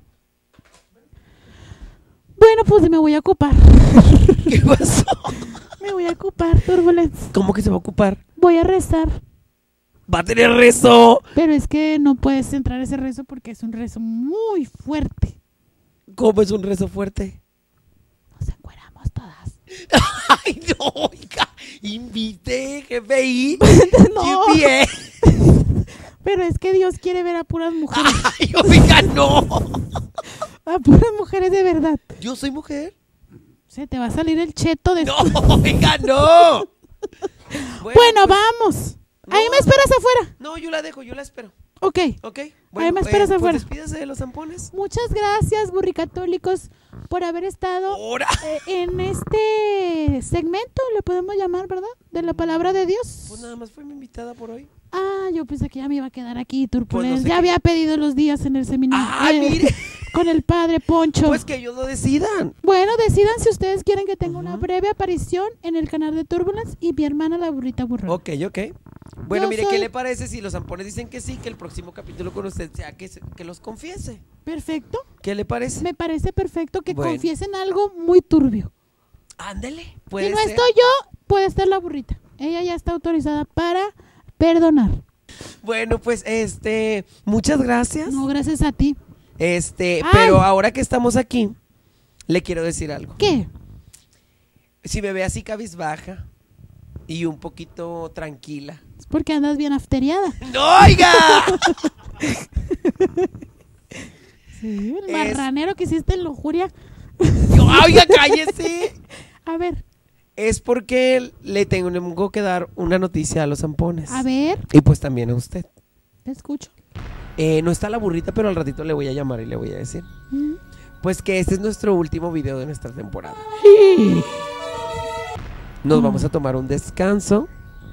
S2: Bueno, pues me voy a ocupar.
S1: ¿Qué pasó?
S2: Me voy a ocupar, Turbulence.
S1: ¿Cómo que se va a ocupar?
S2: Voy a rezar.
S1: ¡Va a tener rezo!
S2: Pero es que no puedes entrar ese rezo porque es un rezo muy fuerte.
S1: ¿Cómo es un rezo fuerte?
S2: Nos encueramos todas.
S1: ¡Ay, no, oiga! Invite, G P I.
S2: No.
S1: G P I.
S2: Pero es que Dios quiere ver a puras mujeres.
S1: ¡Ay, oiga, no!
S2: A puras mujeres de verdad.
S1: ¿Yo soy mujer?
S2: Se te va a salir el cheto de...
S1: ¡No, oiga, no!
S2: Bueno,
S1: pues,
S2: vamos.
S1: no,
S2: Ahí me esperas afuera.
S1: No, yo la dejo, yo la espero.
S2: Ok.
S1: ¿Ok?
S2: Ahí me esperas
S1: eh,
S2: afuera.
S1: Pues despídase de los zampones.
S2: Muchas gracias, burricatólicos, por haber estado
S1: ¡Ahora!
S2: eh, en este segmento, le podemos llamar, ¿verdad? De la palabra de Dios.
S1: Pues nada más fue mi invitada por hoy.
S2: Ah, yo pensé que ya me iba a quedar aquí,
S1: Pues
S2: Turpulence.
S1: no sé
S2: ya
S1: qué-
S2: había pedido los días en el seminario.
S1: ¡Ah,
S2: eh,
S1: mire!
S2: Con el padre Poncho.
S1: Pues que ellos lo decidan.
S2: Bueno, decidan si ustedes quieren que tenga una
S1: Ujú.
S2: breve aparición en el canal de Turbulence y mi hermana la burrita burrona.
S1: Ok, ok. Bueno,
S2: Yo
S1: mire,
S2: soy-
S1: ¿qué le parece si los zampones dicen que sí, que el próximo capítulo con usted sea que, se- que los confiese?
S2: Perfecto.
S1: ¿Qué le parece?
S2: Me parece perfecto que
S1: Bueno.
S2: confiesen algo muy turbio.
S1: Ándele.
S2: Si
S1: Puede
S2: no
S1: ser.
S2: estoy yo, puede estar la burrita. Ella ya está autorizada para perdonar.
S1: Bueno, pues este, muchas gracias.
S2: No, gracias a ti.
S1: Este,
S2: Ay.
S1: pero ahora que estamos aquí, le quiero decir algo.
S2: ¿Qué?
S1: Si me ve así cabizbaja y un poquito tranquila.
S2: Es porque andas bien afteriada.
S1: ¡No, oiga!
S2: Sí, el
S1: Es-
S2: marranero que hiciste en lujuria.
S1: Yo, oiga, cállese.
S2: A ver,
S1: Es porque le tengo que dar una noticia a los zampones.
S2: a ver,
S1: Y pues también a usted.
S2: te escucho.
S1: Eh, no está la burrita, pero al ratito le voy a llamar y le voy a decir.
S2: Mm.
S1: Pues que este es nuestro último video de nuestra temporada. Nos vamos a tomar un descanso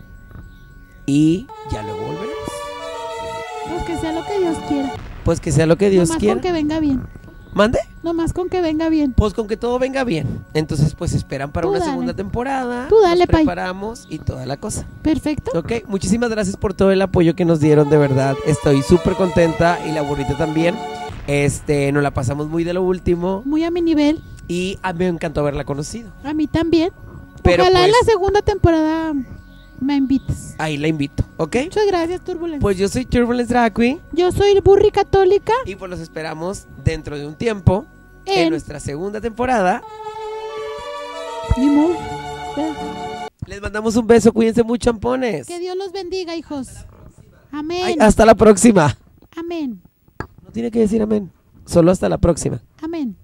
S1: y ya luego volveremos.
S2: Pues que sea lo que Dios quiera.
S1: Pues que sea lo que Dios
S2: Nomás
S1: quiera.
S2: con que venga bien.
S1: ¿Mande?
S2: Nomás con que venga bien.
S1: Pues con que todo venga bien. Entonces pues esperan para
S2: Tú
S1: una
S2: dale.
S1: segunda temporada.
S2: Tú dale,
S1: nos
S2: pay.
S1: preparamos y toda la cosa.
S2: Perfecto.
S1: Ok, muchísimas gracias por todo el apoyo que nos dieron, de verdad. Estoy súper contenta y la burrita también. Este, nos la pasamos muy de lo último
S2: Muy a mi nivel.
S1: y a mí me encantó haberla conocido.
S2: A mí también.
S1: Pero
S2: Ojalá en
S1: pues-
S2: la segunda temporada me invites.
S1: Ahí la invito, ¿ok?
S2: Muchas gracias, Turbulence.
S1: Pues yo soy Turbulence Drag Queen
S2: Yo soy Burri Católica.
S1: y pues los esperamos dentro de un tiempo en,
S2: En-
S1: nuestra segunda temporada.
S2: Ni modo. Vea.
S1: Les mandamos un beso, cuídense mucho, ampones.
S2: Que Dios los bendiga, hijos. Amén.
S1: Ay, hasta la próxima.
S2: Amén.
S1: No tiene que decir amén, solo hasta la próxima.
S2: Amén.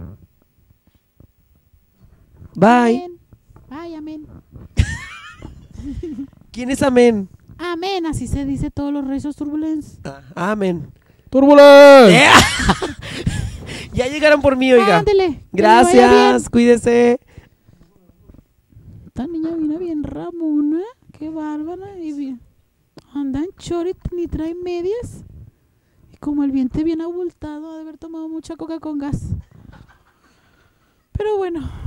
S1: Bye.
S2: Amén. Bye, amén.
S1: ¿Quién es amén?
S2: Amén. Así se dice todos los rezos, Turbulence.
S1: Ah, amén.
S4: ¡Turbulence!
S1: Ya llegaron por mí, oiga.
S2: Ándele. que le vaya bien.
S1: Gracias, cuídese.
S2: Esta niña viene bien ramona. Qué bárbara. Y bien. Anda en chorit, ni trae medias. Y como el vientre bien abultado, ha de haber tomado mucha coca con gas. Pero bueno.